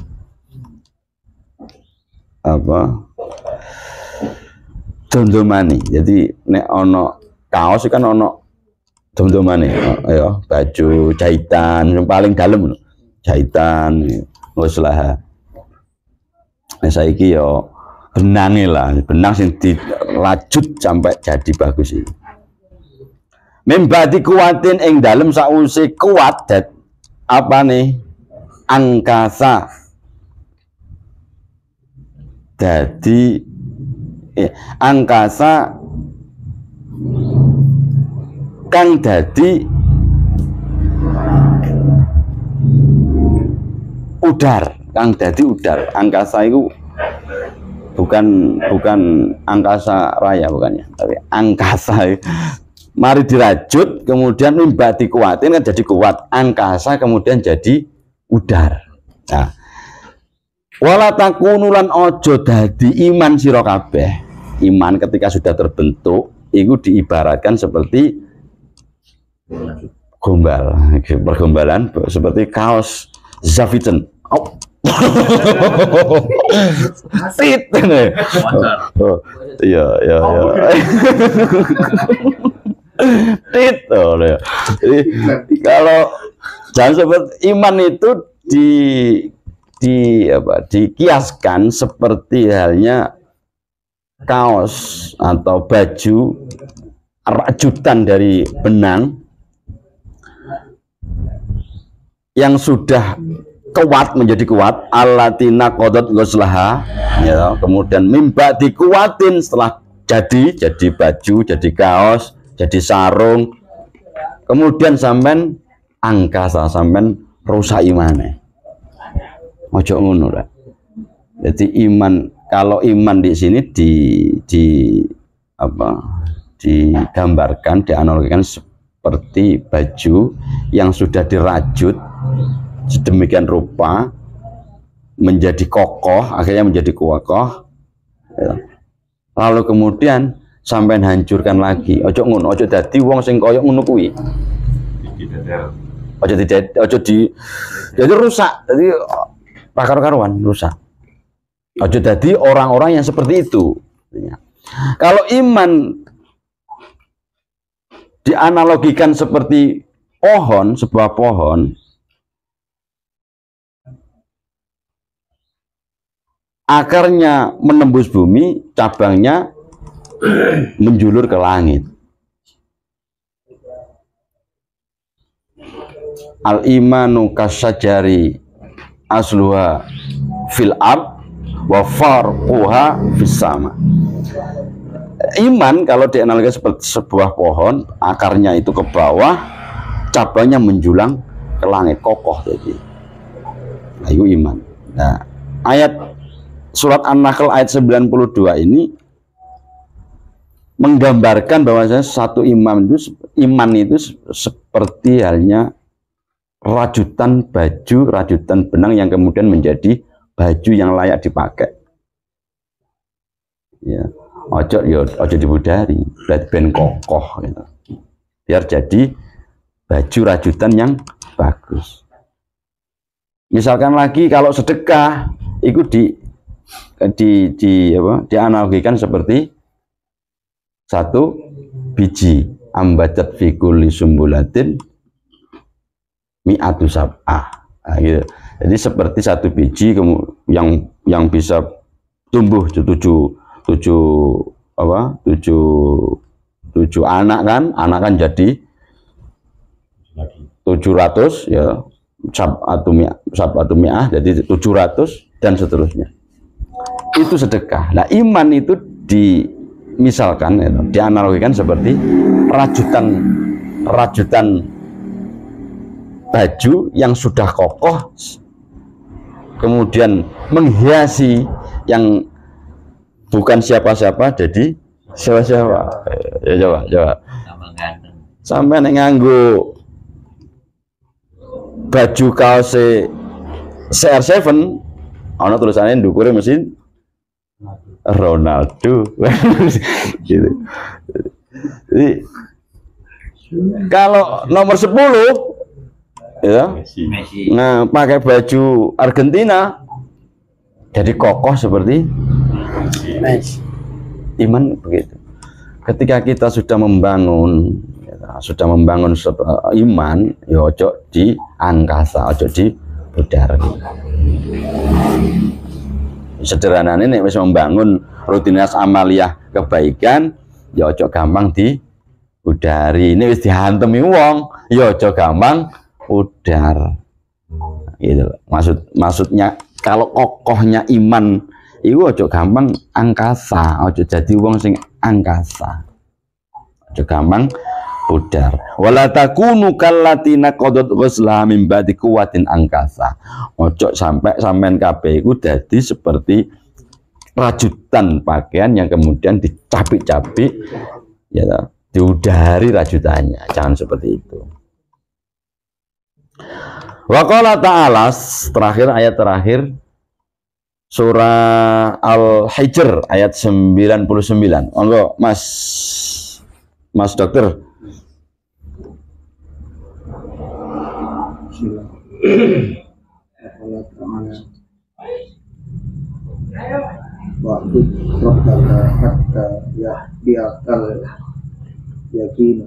apa dondomane. Jadi nek ono kaos kan ono teman-teman ya, baju jahitan yang paling dalam, jahitan, nguslaha. Saiki yo benange lah, benang sing dirajut sampai jadi bagus iki. Mimbati kuatin ing dalem sakwise kuat apa nih angkasa dadi angkasa kang dadi udar, kang dadi udar. Angkasa itu bukan angkasa raya bukannya, tapi angkasa. Mari dirajut, kemudian mimba dikuatin kan jadi kuat. Angkasa kemudian jadi udar. Nah, wala takunulan ojo dadi iman sira kabeh. Iman ketika sudah terbentuk itu diibaratkan seperti gombal, pergombalan seperti kaos Zaviten. Oh. Sit. Oh, iya. Itu jadi kalau jangan seperti iman itu dikiaskan seperti halnya kaos atau baju rajutan dari benang yang sudah kuat menjadi kuat, alatina qadot ghuslaha, ya, kemudian mimba dikuatin setelah jadi baju, jadi kaos, jadi sarung, kemudian sampean angkasa, sampean rusak imane. Ojo ngono lah. Jadi iman, kalau iman di sini digambarkan, dianalogikan seperti baju yang sudah dirajut sedemikian rupa menjadi kokoh, akhirnya menjadi kokoh, ya. Lalu kemudian sampai hancurkan lagi. Ojo ngono, ojo dadi wong sing koyo ngono kuwi. Ojo jadi rusak, jadi pakar-karuan rusak. Ojo dadi orang-orang yang seperti itu. Kalau iman dianalogikan seperti pohon, sebuah pohon, akarnya menembus bumi, cabangnya menjulur ke langit. Al-imanu kasyajari asluha fil ard wa farquha fis sama. Iman kalau dianalogikan seperti sebuah pohon, akarnya itu ke bawah, cabangnya menjulang ke langit, kokoh jadi. Nah, itu iman. Nah, ayat surat An-Nahl ayat 92 ini menggambarkan bahwasanya satu iman itu seperti halnya rajutan baju, rajutan benang yang kemudian menjadi baju yang layak dipakai. Ya, ojo dibudari, ben kokoh gitu. Biar jadi baju rajutan yang bagus. Misalkan lagi kalau sedekah itu dianalogikan seperti satu biji ambatat fi kulli sumbulatin mi'atu sab'ah. Nah, gitu. Jadi seperti satu biji yang bisa tumbuh tujuh anak kan jadi 700 ya, sab'atu mi'ah jadi 700 dan seterusnya. Itu sedekah. Nah, iman itu misalkan ya, dianalogikan seperti rajutan baju yang sudah kokoh kemudian menghiasi yang bukan siapa-siapa jadi siapa-siapa. Ya coba sampai nganggo baju kaos CR7 ana tulisannya ndukure mesin Ronaldo. Gitu. Jadi, kalau nomor 10 ya, nah pakai baju Argentina jadi kokoh seperti Messi. Iman begitu. Ketika kita sudah membangun sudah membangun iman, ya ojo di angkasa, ojo di udara. Sederhananya nek wis membangun rutinitas amaliyah kebaikan, ya ojo gampang di udari. Ini wis dihantemi wong, ya ojo gampang udar. Gitu. Maksudnya kalau kokohnya iman itu ojo gampang angkasa, ojo jadi wong sing angkasa. Ojo gampang udar. Wala takunu kallatina qadot ghusla min ba'di quwwatin angkasa. Ojo sampean kabeh iku dadi seperti rajutan pakaian yang kemudian dicapik-capik ya, diudari rajutannya. Jangan seperti itu. Wa qala ta'ala, terakhir ayat terakhir surah Al-Hijr ayat 99. Monggo Mas Dokter. Waktu robbaka hatta biakal yakin.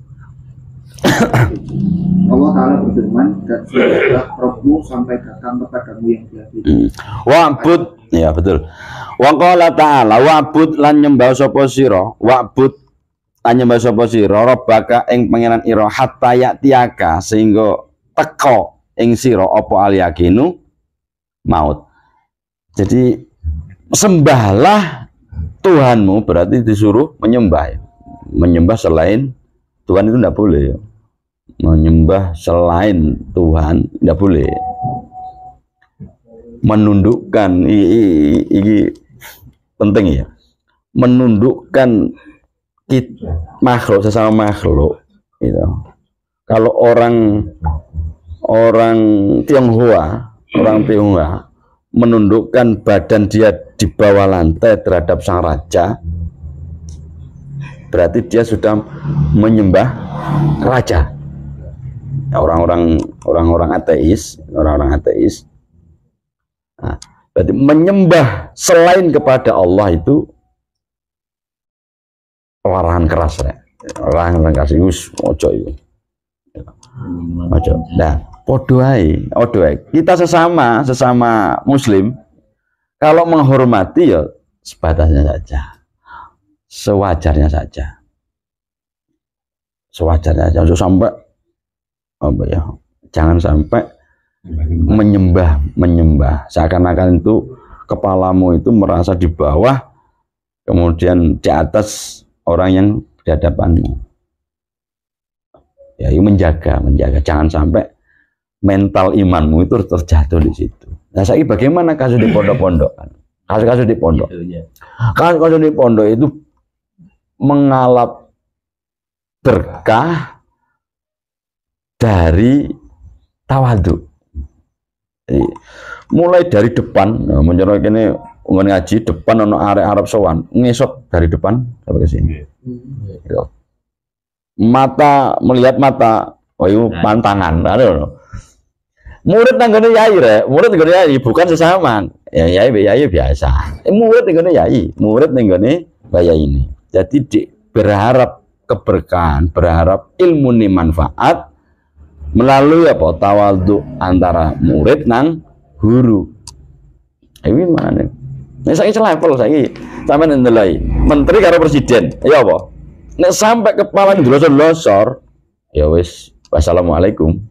Allah Ta'ala berfirman, dan sudahlah Rabbmu sampai datang kepadamu yang diyakini. Wa'bud, ya betul. Wa qala ta'ala, wa'bud lan nyembah sapa sira, wa'bud lan nyembah sapa sira rabbaka ing pangeran ira hatta ya'tiyaka, sehingga teka ing sira apa al yakinu maut. Jadi sembahlah Tuhanmu, berarti disuruh menyembah. Menyembah selain Tuhan itu tidak boleh ya. Menyembah selain Tuhan tidak boleh. Menundukkan ini penting ya. Menundukkan makhluk sesama makhluk gitu. Kalau orang Tionghoa menundukkan badan dia di bawah lantai terhadap sang raja, berarti dia sudah menyembah raja. Nah, orang-orang ateis, nah, berarti menyembah selain kepada Allah itu larangan keras ya. Larangan keras itu ojo itu. Ojo. Nah, podo ae. Kita sesama muslim kalau menghormati ya sebatasnya saja. Sewajarnya saja. Jangan sampai apa ya? Jangan sampai menyembah seakan-akan itu kepalamu itu merasa di bawah, kemudian di atas orang yang di hadapanmu. Ya, itu menjaga. Jangan sampai mental imanmu itu terjatuh di situ. Nah, saya bagaimana kasus di pondok-pondok? Kasus di pondok. Kasus di pondok itu mengalap berkah dari tawadhu. Jadi, mulai dari depan, nah, menyorok ini ngaji depan ono arek Arab sowan, ngesot dari depan sampai ke sini. Gitu. Mata melihat mata, itu pantangan. Murid nanggone yai murid nanggone yai bukan sesama. Ya yai biasa. Murid nanggone yai, murid nanggone yai ini. Jadi berharap keberkahan, berharap ilmu ini manfaat melalui apa tawadhu antara murid nang guru. Ini mana nih? Nek saiki level saiki sampean ndelok menteri karo presiden. Ya apa? Nek sampai kepala ndlosor-losor, ya wis wassalamualaikum.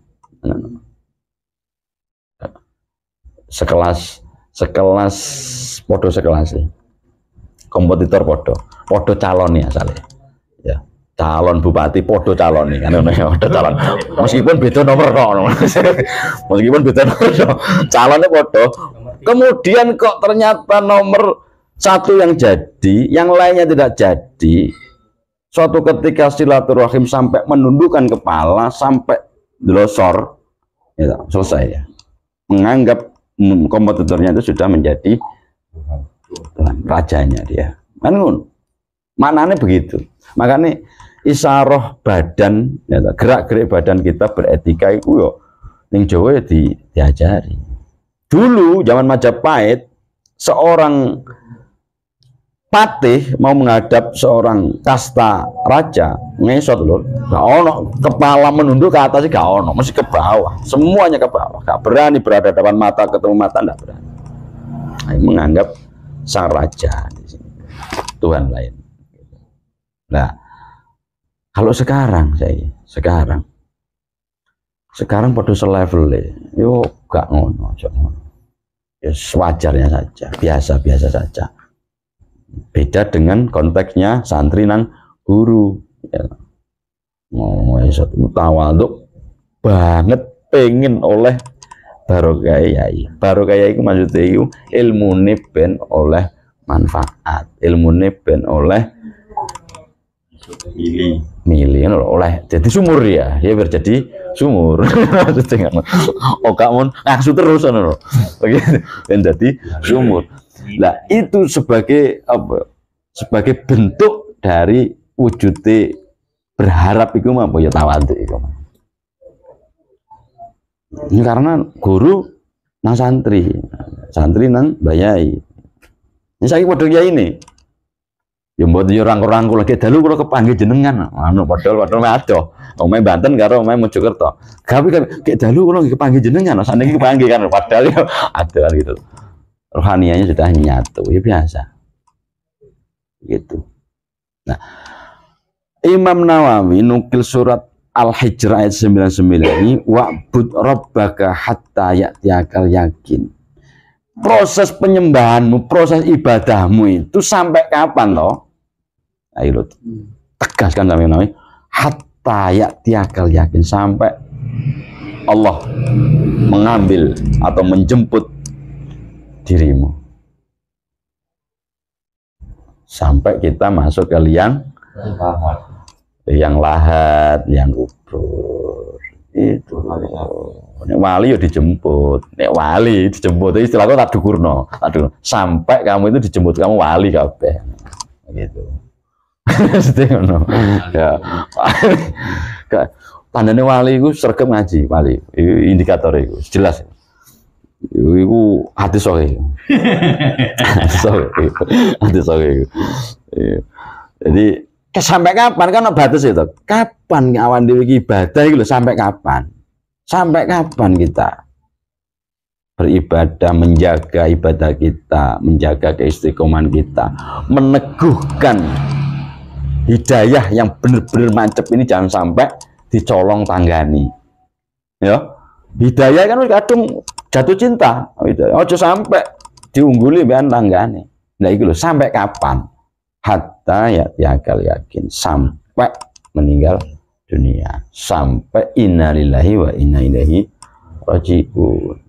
Sekelas podo sekelas kompetitor podo calon ya asale. Ya. Calon bupati podo calon nih kan podo calon. Meskipun beda nomor kok. Meskipun beda nomor calonnya podo. Kemudian kok ternyata nomor satu yang jadi, yang lainnya tidak jadi. Suatu ketika silaturahim sampai menundukkan kepala, sampai delosor, ya, selesai ya. Menganggap kompetitornya itu sudah menjadi Tuhan, rajanya dia. Kan maknanya begitu. Makanya isaroh badan, ya, gerak-gerik badan kita beretika itu yo ning Jawa ya diajari. Dulu zaman Majapahit seorang patih mau menghadap seorang kasta raja, ngesot lho, gak ono, kepala menunduk ke atas gak ono, mesti ke bawah, semuanya ke bawah, gak berani berada depan mata ketemu mata, gak berani. Nah, menganggap sang raja di sini Tuhan lain. Nah, kalau sekarang pada selevel yo gak ngono, ya sewajarnya saja, biasa-biasa saja. Beda dengan konteksnya santri nang guru, ya. Tawaduk banget pengen oleh barokah yai. Barokah yai itu maksudnya itu ilmu ben oleh manfaat, ilmu ben oleh milih oleh jadi sumur ya biar jadi sumur. Maksudnya oh kamu ngasuh terus begitu dan jadi sumur. Nah itu sebagai apa? Sebagai bentuk dari wujudnya berharap itu apa ya tawadhu itu. Ini karena guru nang santri nang bayai. Ini saya padha kiai ini. Ya mbok yo rangkul-rangkul lagi dalu kula kepanggih jenengan. Anu padahal adoh. Omahe Banten karo omahe Mojokerto. Gawe kek dalu kula kepanggih jenengan. Saniki kepanggih kan padahal yo ada kan gitu. Rohanianya sudah nyatu, ya biasa gitu. Nah, Imam Nawawi nukil surat Al-Hijr ayat 99 ini, wa'bud rabbaka hatta ya'tiyakal yakin. Proses penyembahanmu, proses ibadahmu itu sampai kapan toh? Ayo lo tegaskan sama Nawawi, hatta ya'tiyakal yakin, sampai Allah mengambil atau menjemput dirimu, sampai kita masuk ke liang lahat, liang kubur. Itu nek wali yo dijemput, nek wali dijemput itu istilahnya tak dukurno, sampai kamu itu dijemput, kamu wali kabeh gitu. Ngono ya. Tandane wali iku sregep ngaji, wali indikator iku jelas. Iku hati sore, hati sore. Jadi sampai kapan kan batas itu? Kapan awan dewi ibadah itu sampai kapan? Sampai kapan kita beribadah, menjaga ibadah kita, menjaga keistiqomahan kita, meneguhkan hidayah yang benar-benar mantep ini jangan sampai dicolong tanggani, ya. Hidayah kan kadung jatuh cinta, ojo sampai diungguli bahan tanggane. Nah itu loh, sampai kapan? Hatta ya'tiyakal yakin, sampai meninggal dunia, sampai innalillahi wa inna ilaihi raji'un.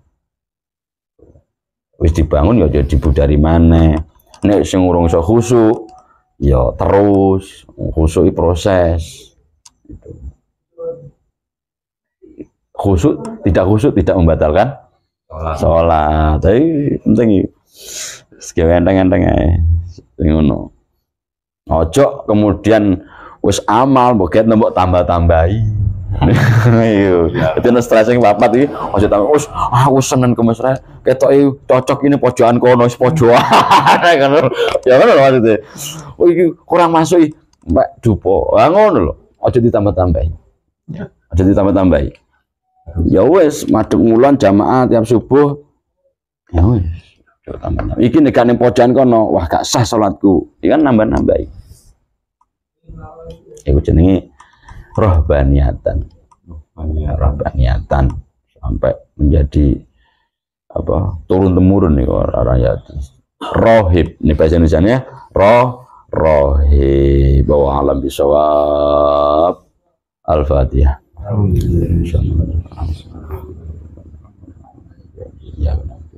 Wis dibangun ya jadi dari mana? Nek sing urung iso khusyuk, ya terus khusyuk proses. Itu. Khusyuk tidak membatalkan sholat. Tapi penting segawe enteng-enteng ae. Ngono. Ojo kemudian wis amal mbok nembok tambah-tambahi. Iya. Itu stressing papat iki ojo tambah wis aku seneng ke mesra ketoke cocok ini pojokan kono wis pojokan. Kan ya ngono lho maksudnya. Oh iki kurang masuk iki Mbak Dupo. Ah ngono lho. Ojo ditambah-tambahi. Ojo ditambah-tambahi. Ya wes madhep ngulon jamaah tiap subuh. Ya wes. Iki nek ning pojokan kono, wah gak sah salatku. Iki kan nambah-nambahi. Iku jenenge rohbaniatan. Rohbaniatan sampai menjadi apa? Turun temurun nih orang ya. Rohib, ini bahasa Indonesianya rohib. Bahwa alam bisawab. Al-Fatihah. Ya,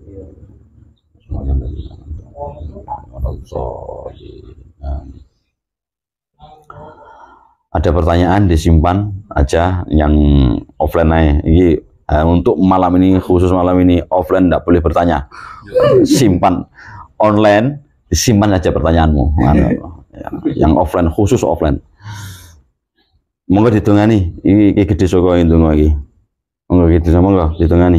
ada pertanyaan disimpan aja yang offline aja. Ini untuk malam ini, khusus malam ini offline tidak boleh bertanya, simpan online, disimpan aja pertanyaanmu. Yang offline khusus offline. Monggo ditungani, iki gede saka ndonga iki. Monggo gitu sama monggo ditungani.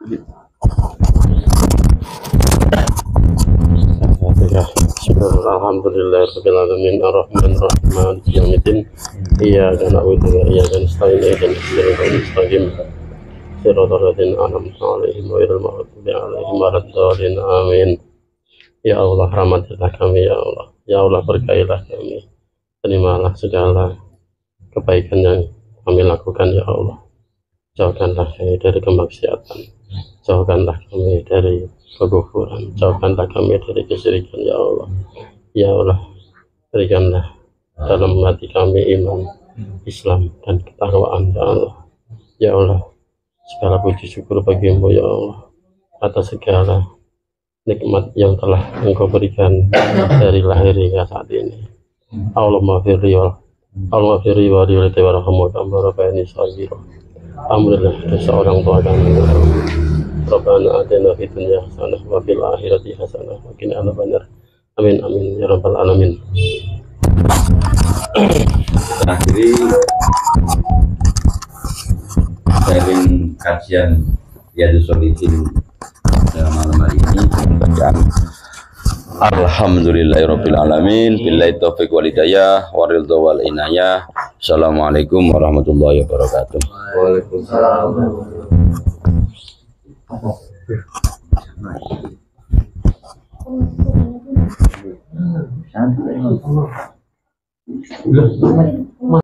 Alhamdulillahirrahmanirrahim ar-Rahmanir-Rahim maliki yaumiddin iyyaka na'budu wa iyyaka nasta'in ihdinas siratal mustaqim siratal ladzina an'amta 'alaihim ghairil maghdubi 'alaihim waladdallin amin. Ya Allah, rahmatilah kami ya Allah. Ya Allah, berkailah kami. Terimalah segala kebaikan yang kami lakukan ya Allah. Jauhkanlah kami dari kemaksiatan. Jauhkanlah kami dari kekufuran. Jauhkanlah kami dari kesyirikan ya Allah. Ya Allah, berikanlah dalam hati kami iman, Islam dan ketakwaan ya Allah. Ya Allah, segala puji syukur bagimu ya Allah atas segala nikmat yang telah Engkau berikan dari lahir hingga saat ini. Allahumma firli wa liwalidayya warhamhuma kama rabbayani shaghira. Alhamdulillah, dosa orang tua kami. Rabbana atina fid dunya hasanah wa fil akhirati hasanah wa qina adzabannar. Amin amin ya rabbal alamin. Terakhiri sharing kajian Riyadhus Shalihin dalam malam hari ini bacaan Alhamdulillahirabbil alamin billahi taufiq wal hidayah wa ridha wal inayah. Assalamualaikum warahmatullahi wabarakatuh. Santai.